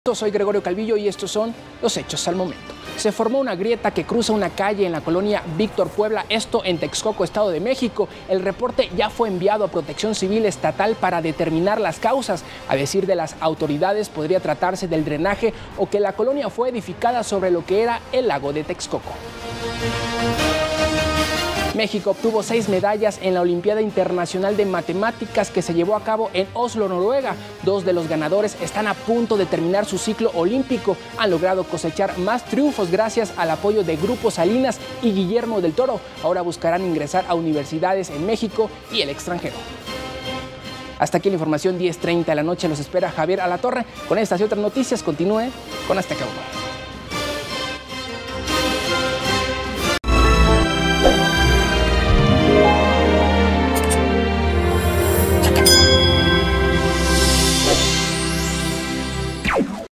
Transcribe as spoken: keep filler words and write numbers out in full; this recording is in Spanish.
Soy Gregorio Calvillo y estos son los hechos al momento. Se formó una grieta que cruza una calle en la colonia Víctor Puebla, esto en Texcoco, Estado de México. El reporte ya fue enviado a Protección Civil Estatal para determinar las causas. A decir de las autoridades, podría tratarse del drenaje o que la colonia fue edificada sobre lo que era el lago de Texcoco. México obtuvo seis medallas en la Olimpiada Internacional de Matemáticas que se llevó a cabo en Oslo, Noruega. Dos de los ganadores están a punto de terminar su ciclo olímpico. Han logrado cosechar más triunfos gracias al apoyo de Grupo Salinas y Guillermo del Toro. Ahora buscarán ingresar a universidades en México y el extranjero. Hasta aquí la información, diez treinta de la noche. Los espera Javier Alatorre. Con estas y otras noticias, continúe con Azteca Uno.